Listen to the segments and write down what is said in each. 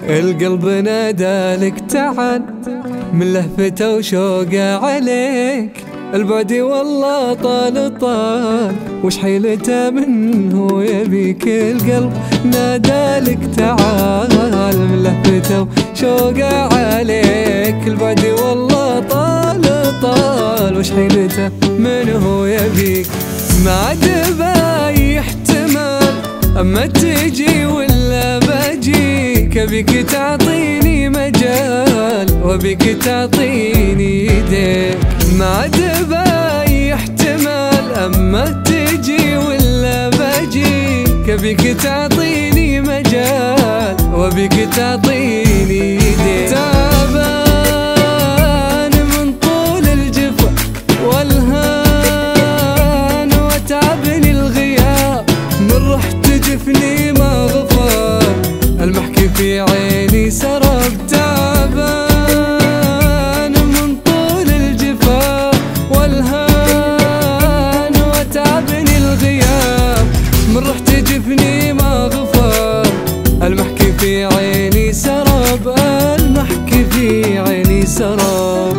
القلب نادالك تعال من لهفته وشوقه عليك. البعد والله طال طال وش حيلته منه يبيك. القلب نادالك تعال من لهفته وشوقه عليك. البعد والله طال طال وش حيلته منه يبيك. ما عاد باي احتمال اما تجي ولا بجيك. ابيك تعطيني مجال وابيك تعطيني يديك. ما عاد باي احتمال اما تجي ولا بجيك. ابيك تعطيني مجال وابيك تعطيني يديك. تعبان من طول الجفا والهان وتعبني الغياب من رحت جفني ما غفر. المحكي في عيني سرب. تعبان من طول الجفا والهان وتعبني الغياب من رحت جفني ما غفر. المحكي في عيني سرب. المحكي في عيني سرب.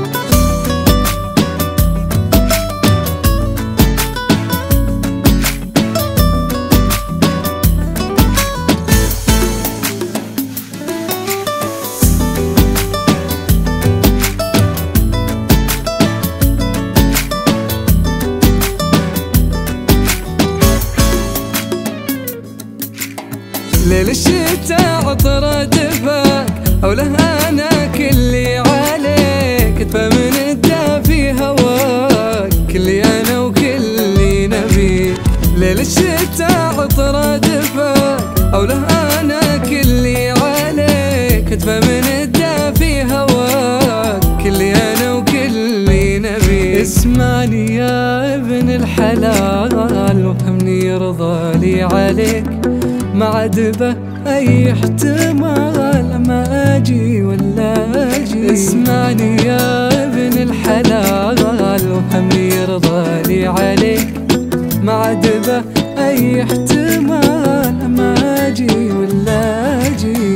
ليل الشتاء عطر دفاك حوله انا كلي عليك. ادفى من الدافي هواك كلي انا وكلي نبيك. ليل الشتاء عطر دفاك حوله انا كلي عليك. ادفى من الدافي هواك كلي انا وكلي نبيك. اسمعني يا ابن الحلال وفهمني يرضى لي عليك. ما عاد به اي احتمال ما اجي ولا اجي. اسمعني يا ابن الحلال وفهمني يرضى لي عليك. ما عاد به اي احتمال ما اجي ولا اجي.